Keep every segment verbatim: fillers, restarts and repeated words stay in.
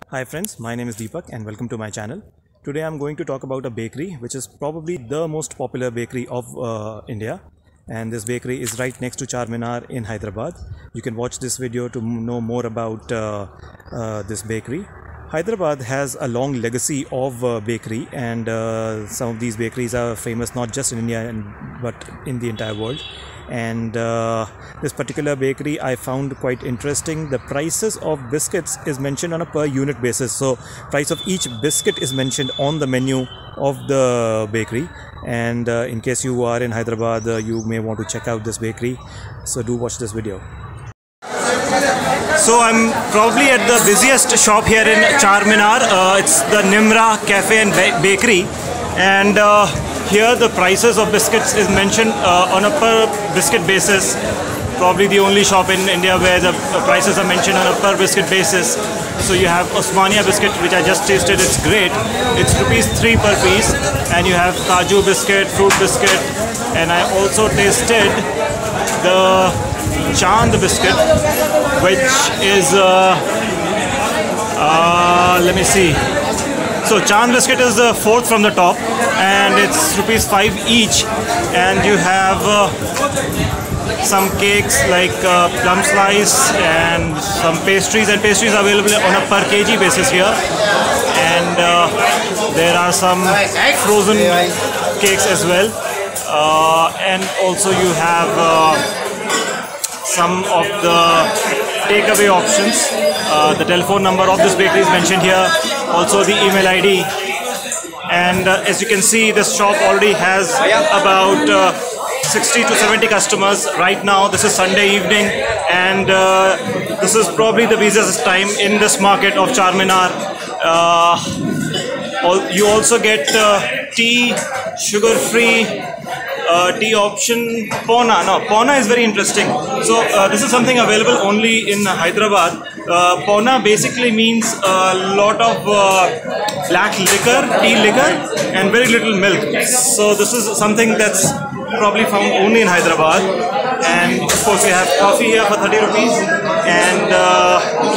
Hi friends, my name is Deepak and welcome to my channel. Today I'm going to talk about a bakery which is probably the most popular bakery of uh, India, and this bakery is right next to Charminar in Hyderabad. You can watch this video to know more about uh, uh, this bakery. Hyderabad has a long legacy of uh, bakery, and uh, some of these bakeries are famous not just in India and, but in the entire world. And uh, this particular bakery I found quite interesting. The prices of biscuits is mentioned on a per unit basis, so price of each biscuit is mentioned on the menu of the bakery. And uh, in case you are in Hyderabad, uh, you may want to check out this bakery, so do watch this video. So I'm probably at the busiest shop here in Charminar. Uh, it's the Nimra Cafe and ba Bakery, and uh, here the prices of biscuits is mentioned uh, on a per biscuit basis. Probably the only shop in India where the prices are mentioned on a per biscuit basis. So you have Osmania biscuit, which I just tasted. It's great. It's rupees three per piece, and you have Kaju biscuit, fruit biscuit, and I also tasted the Chand biscuit, which is uh, uh, let me see. So Chand biscuit is the fourth from the top, and it's rupees five each. And you have uh, some cakes like uh, plum slice and some pastries, and pastries are available on a per kg basis here. And uh, there are some frozen cakes as well, uh, and also you have uh, some of the takeaway options. Uh, the telephone number of this bakery is mentioned here, also the email I D. And uh, as you can see, this shop already has about uh, sixty to seventy customers right now. This is Sunday evening, and uh, this is probably the busiest time in this market of Charminar. Uh, you also get uh, tea, sugar-free Uh, tea option. Pona. No, Pona is very interesting. So uh, this is something available only in Hyderabad. Uh, Pona basically means a lot of uh, black liquor, tea liquor, and very little milk. So this is something that's probably found only in Hyderabad. And of course we have coffee here for thirty rupees. And uh,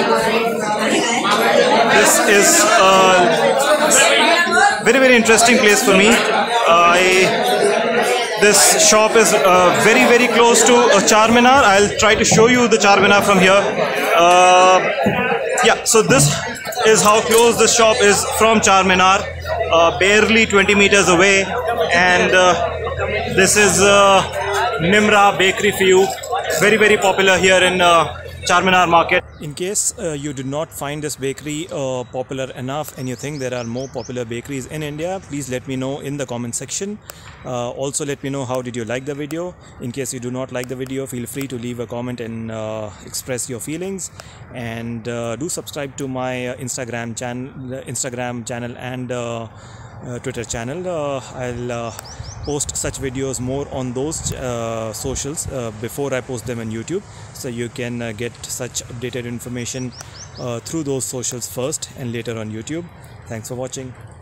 this is a very very interesting place for me. Uh, I This shop is uh, very very close to uh, Charminar. I'll try to show you the Charminar from here. Uh, yeah, so this is how close this shop is from Charminar, uh, barely twenty meters away. And uh, this is uh, Nimra Bakery for you. Very very popular here in uh, Charminar market. In case uh, you did not find this bakery uh, popular enough and you think there are more popular bakeries in India, please let me know in the comment section. Uh, also let me know how did you like the video. In case you do not like the video, feel free to leave a comment and uh, express your feelings. And uh, do subscribe to my uh, Instagram channel, Instagram channel and uh, uh, Twitter channel. Uh, I'll uh, post such videos more on those uh, socials uh, before I post them on YouTube, so you can uh, get such updated information uh, through those socials first and later on YouTube. Thanks for watching.